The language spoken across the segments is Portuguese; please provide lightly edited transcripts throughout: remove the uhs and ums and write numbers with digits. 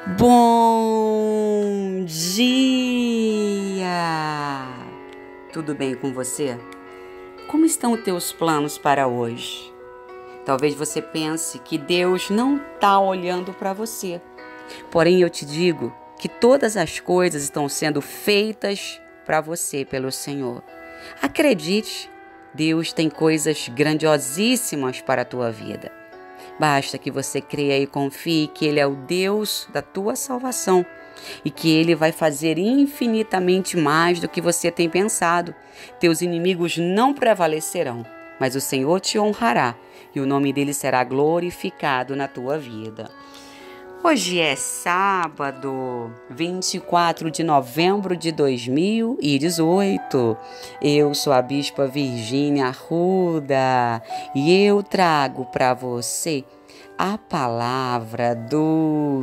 Bom dia! Tudo bem com você? Como estão os teus planos para hoje? Talvez você pense que Deus não está olhando para você. Porém, eu te digo que todas as coisas estão sendo feitas para você pelo Senhor. Acredite, Deus tem coisas grandiosíssimas para a tua vida. Basta que você creia e confie que Ele é o Deus da tua salvação e que Ele vai fazer infinitamente mais do que você tem pensado. Teus inimigos não prevalecerão, mas o Senhor te honrará e o nome dele será glorificado na tua vida. Hoje é sábado, 24 de novembro de 2018. Eu sou a Bispa Virgínia Arruda e eu trago para você a palavra do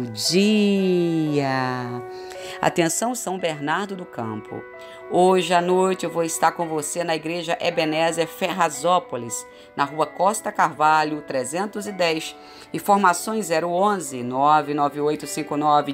dia. Atenção, São Bernardo do Campo. Hoje à noite eu vou estar com você na Igreja Ebenezer Ferrazópolis, na Rua Costa Carvalho, 310, informações 011 99859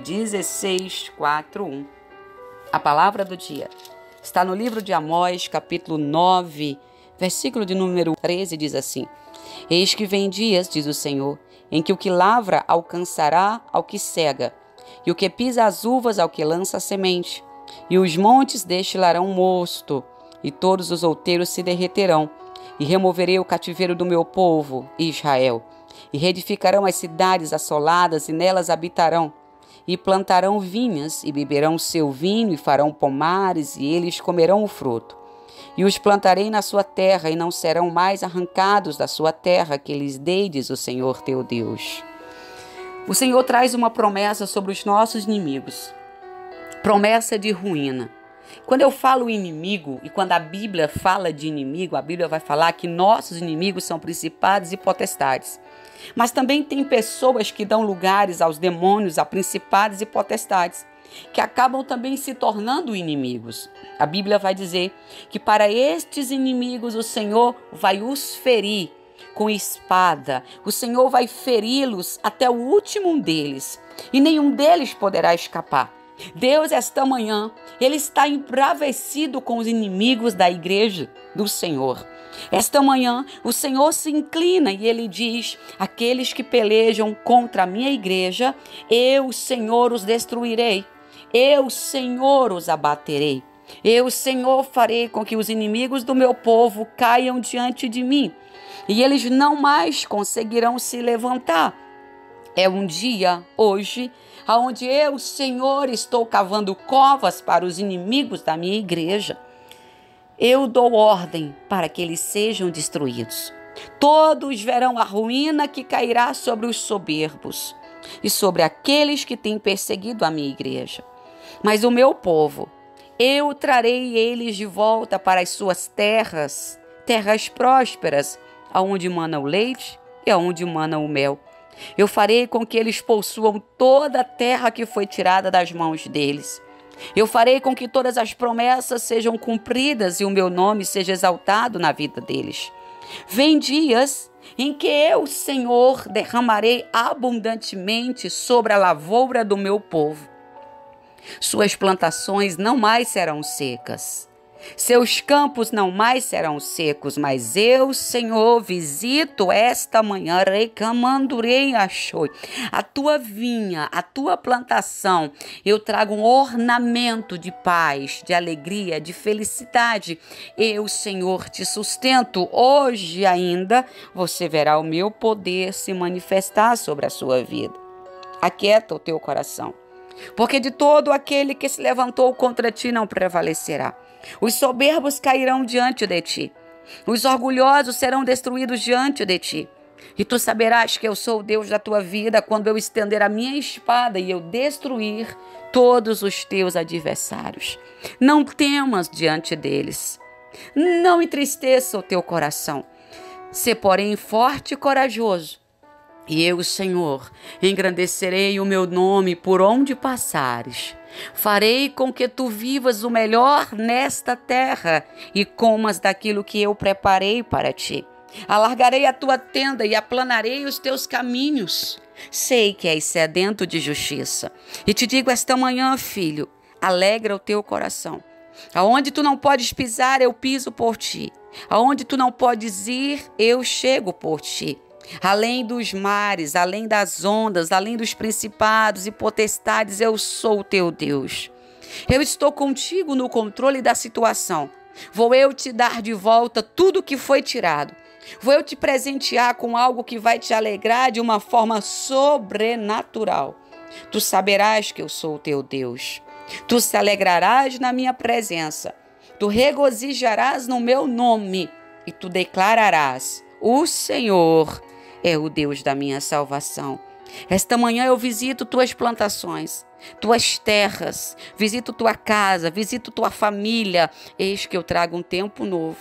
1641. A palavra do dia está no livro de Amós, capítulo 9, versículo de número 13, diz assim: Eis que vem dias, diz o Senhor, em que o que lavra alcançará ao que cega, e o que pisa as uvas ao que lança a semente. E os montes destilarão mosto, e todos os outeiros se derreterão. E removerei o cativeiro do meu povo, Israel. E reedificarão as cidades assoladas, e nelas habitarão. E plantarão vinhas, e beberão seu vinho, e farão pomares, e eles comerão o fruto. E os plantarei na sua terra, e não serão mais arrancados da sua terra, que lhes dei, diz o Senhor teu Deus. O Senhor traz uma promessa sobre os nossos inimigos. Promessa de ruína. Quando eu falo inimigo, e quando a Bíblia fala de inimigo, a Bíblia vai falar que nossos inimigos são principados e potestades. Mas também tem pessoas que dão lugares aos demônios, a principados e potestades, que acabam também se tornando inimigos. A Bíblia vai dizer que para estes inimigos o Senhor vai os ferir com espada. O Senhor vai feri-los até o último deles, e nenhum deles poderá escapar. Deus, esta manhã, Ele está embravecido com os inimigos da igreja do Senhor. Esta manhã, o Senhor se inclina e Ele diz: aqueles que pelejam contra a minha igreja, eu, Senhor, os destruirei. Eu, Senhor, os abaterei. Eu, Senhor, farei com que os inimigos do meu povo caiam diante de mim, e eles não mais conseguirão se levantar. É um dia, hoje, onde eu, Senhor, estou cavando covas para os inimigos da minha igreja. Eu dou ordem para que eles sejam destruídos. Todos verão a ruína que cairá sobre os soberbos e sobre aqueles que têm perseguido a minha igreja. Mas o meu povo, eu trarei eles de volta para as suas terras, terras prósperas, aonde mana o leite e aonde mana o mel. Eu farei com que eles possuam toda a terra que foi tirada das mãos deles. Eu farei com que todas as promessas sejam cumpridas e o meu nome seja exaltado na vida deles. Vem dias em que eu, Senhor, derramarei abundantemente sobre a lavoura do meu povo. Suas plantações não mais serão secas. Seus campos não mais serão secos, mas eu, Senhor, visito esta manhã, a tua vinha, a tua plantação. Eu trago um ornamento de paz, de alegria, de felicidade. Eu, Senhor, te sustento. Hoje ainda você verá o meu poder se manifestar sobre a sua vida. Aquieta o teu coração, porque de todo aquele que se levantou contra ti não prevalecerá. Os soberbos cairão diante de ti. Os orgulhosos serão destruídos diante de ti. E tu saberás que eu sou o Deus da tua vida quando eu estender a minha espada e eu destruir todos os teus adversários. Não temas diante deles. Não entristeça o teu coração. Sê, porém, forte e corajoso. E eu, Senhor, engrandecerei o meu nome por onde passares. Farei com que tu vivas o melhor nesta terra e comas daquilo que eu preparei para ti. Alargarei a tua tenda e aplanarei os teus caminhos. Sei que és sedento de justiça. E te digo esta manhã, filho, alegra o teu coração. Aonde tu não podes pisar, eu piso por ti. Aonde tu não podes ir, eu chego por ti. Além dos mares, além das ondas, além dos principados e potestades, eu sou o teu Deus. Eu estou contigo no controle da situação. Vou eu te dar de volta tudo que foi tirado. Vou eu te presentear com algo que vai te alegrar de uma forma sobrenatural. Tu saberás que eu sou o teu Deus. Tu se alegrarás na minha presença. Tu regozijarás no meu nome e tu declararás: o Senhor é o Deus da minha salvação. Esta manhã eu visito tuas plantações, tuas terras, visito tua casa, visito tua família. Eis que eu trago um tempo novo.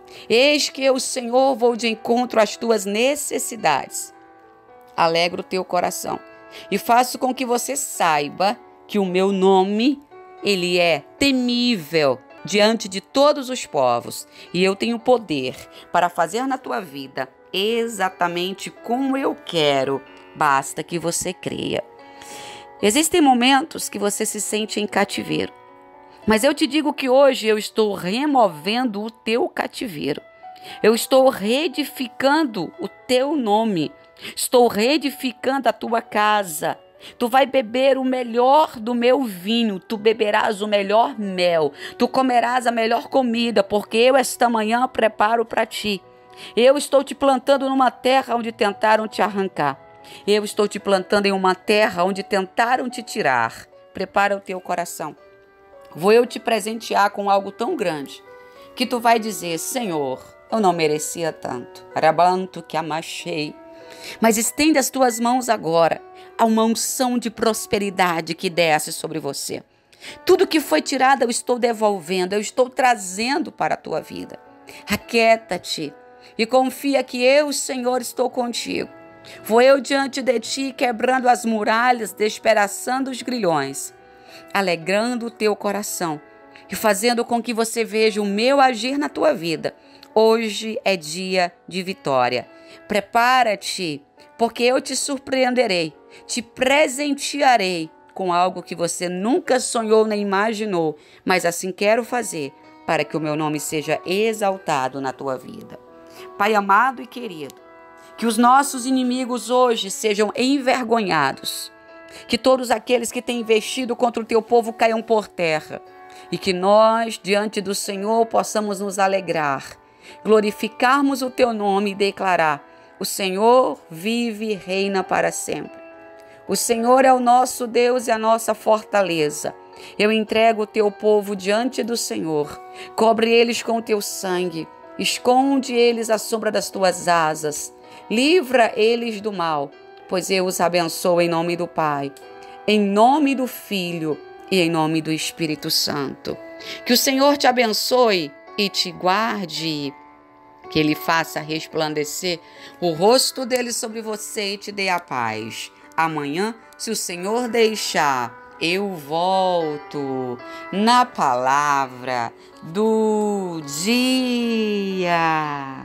Eis que eu, Senhor, vou de encontro às tuas necessidades. Alegro o teu coração e faço com que você saiba que o meu nome, ele é temível diante de todos os povos. E eu tenho poder para fazer na tua vida exatamente como eu quero. Basta que você creia. Existem momentos que você se sente em cativeiro. Mas eu te digo que hoje eu estou removendo o teu cativeiro. Eu estou reedificando o teu nome. Estou reedificando a tua casa. Tu vai beber o melhor do meu vinho, tu beberás o melhor mel, tu comerás a melhor comida, porque eu esta manhã preparo para ti. Eu estou te plantando numa terra onde tentaram te arrancar. Eu estou te plantando em uma terra onde tentaram te tirar. Prepara o teu coração. Vou eu te presentear com algo tão grande que tu vai dizer: Senhor, eu não merecia tanto. Arabanto que amachei. Mas estende as tuas mãos agora a uma unção de prosperidade que desce sobre você. Tudo que foi tirado eu estou devolvendo, eu estou trazendo para a tua vida. Aquieta-te e confia que eu, Senhor, estou contigo. Vou eu diante de ti, quebrando as muralhas, despedaçando os grilhões, alegrando o teu coração e fazendo com que você veja o meu agir na tua vida. Hoje é dia de vitória. Prepara-te, porque eu te surpreenderei, te presentearei com algo que você nunca sonhou nem imaginou, mas assim quero fazer para que o meu nome seja exaltado na tua vida. Pai amado e querido, que os nossos inimigos hoje sejam envergonhados, que todos aqueles que têm investido contra o teu povo caiam por terra e que nós, diante do Senhor, possamos nos alegrar, glorificarmos o teu nome e declarar: o Senhor vive e reina para sempre. O Senhor é o nosso Deus e a nossa fortaleza. Eu entrego o teu povo diante do Senhor. Cobre eles com o teu sangue. Esconde eles à sombra das tuas asas. Livra eles do mal, pois eu os abençoo em nome do Pai, em nome do Filho e em nome do Espírito Santo. Que o Senhor te abençoe e te guarde. Que Ele faça resplandecer o rosto dele sobre você e te dê a paz. Amanhã, se o Senhor deixar, eu volto na palavra do dia.